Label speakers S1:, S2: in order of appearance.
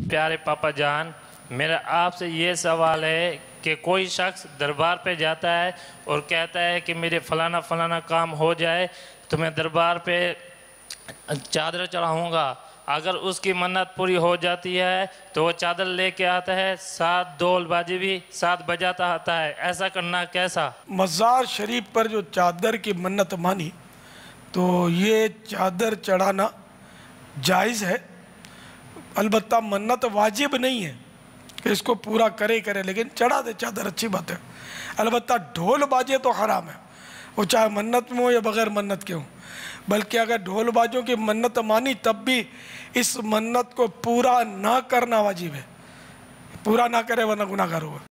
S1: प्यारे पापा जान, मेरा आपसे ये सवाल है कि कोई शख्स दरबार पे जाता है और कहता है कि मेरे फलाना फलाना काम हो जाए तो मैं दरबार पे चादर चढ़ाऊँगा। अगर उसकी मन्नत पूरी हो जाती है तो वो चादर लेके आता है, साथ ढोल बाजी भी साथ बजाता आता है। ऐसा करना कैसा?
S2: मज़ार शरीफ पर जो चादर की मन्नत मानी तो ये चादर चढ़ाना जायज़ है, अलबत्ता मन्नत वाजिब नहीं है कि इसको पूरा करे, लेकिन चढ़ा दे चादर, अच्छी बात है। अलबत्ता ढोल बाजे तो हराम है, वो चाहे मन्नत में हो या बग़ैर मन्नत के हो। बल्कि अगर ढोल बाजों की मन्नत मानी तब भी इस मन्नत को पूरा ना करना वाजिब है, पूरा ना करे वरना गुनाहगार होगा।